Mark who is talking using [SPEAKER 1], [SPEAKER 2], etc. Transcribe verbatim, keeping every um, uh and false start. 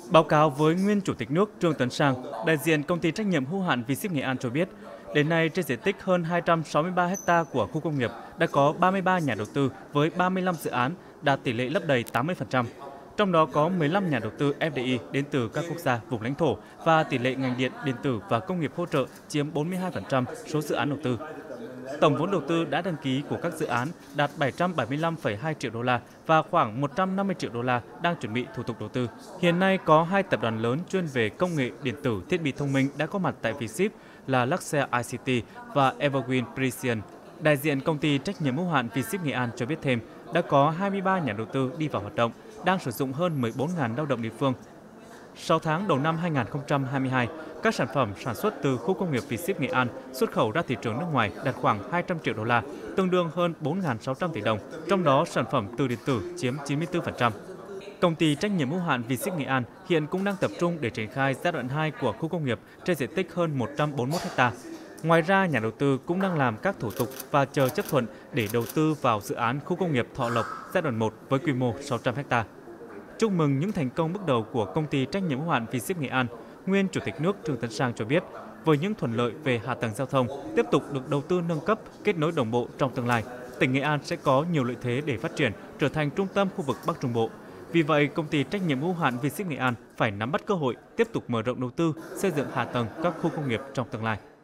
[SPEAKER 1] Báo cáo với nguyên Chủ tịch nước Trương Tấn Sang, đại diện công ty trách nhiệm hữu hạn V ship Nghệ An cho biết, đến nay trên diện tích hơn hai trăm sáu mươi ba ha của khu công nghiệp đã có ba mươi ba nhà đầu tư với ba mươi lăm dự án đạt tỷ lệ lấp đầy tám mươi phần trăm. Trong đó có mười lăm nhà đầu tư F D I đến từ các quốc gia vùng lãnh thổ và tỷ lệ ngành điện, điện tử và công nghiệp hỗ trợ chiếm bốn mươi hai phần trăm số dự án đầu tư. Tổng vốn đầu tư đã đăng ký của các dự án đạt bảy trăm bảy mươi lăm phẩy hai triệu đô la và khoảng một trăm năm mươi triệu đô la đang chuẩn bị thủ tục đầu tư. Hiện nay có hai tập đoàn lớn chuyên về công nghệ điện tử, thiết bị thông minh đã có mặt tại V ship là Luxair I C T và Evergreen Precision. Đại diện công ty trách nhiệm hữu hạn V ship Nghệ An cho biết thêm, đã có hai mươi ba nhà đầu tư đi vào hoạt động, đang sử dụng hơn mười bốn nghìn lao động địa phương. Sau tháng đầu năm hai nghìn không trăm hai mươi hai, các sản phẩm sản xuất từ khu công nghiệp V ship Nghệ An xuất khẩu ra thị trường nước ngoài đạt khoảng hai trăm triệu đô la, tương đương hơn bốn nghìn sáu trăm tỷ đồng, trong đó sản phẩm từ điện tử chiếm chín mươi tư phần trăm. Công ty trách nhiệm hữu hạn V ship Nghệ An hiện cũng đang tập trung để triển khai giai đoạn hai của khu công nghiệp trên diện tích hơn một trăm bốn mươi mốt ha. Ngoài ra, nhà đầu tư cũng đang làm các thủ tục và chờ chấp thuận để đầu tư vào dự án khu công nghiệp Thọ Lộc giai đoạn một với quy mô sáu trăm ha. Chúc mừng những thành công bước đầu của công ty trách nhiệm hữu hạn V ship Nghệ An, nguyên Chủ tịch nước Trương Tấn Sang cho biết, với những thuận lợi về hạ tầng giao thông tiếp tục được đầu tư nâng cấp, kết nối đồng bộ trong tương lai, tỉnh Nghệ An sẽ có nhiều lợi thế để phát triển, trở thành trung tâm khu vực Bắc Trung Bộ. Vì vậy, công ty trách nhiệm hữu hạn V ship Nghệ An phải nắm bắt cơ hội, tiếp tục mở rộng đầu tư, xây dựng hạ tầng các khu công nghiệp trong tương lai.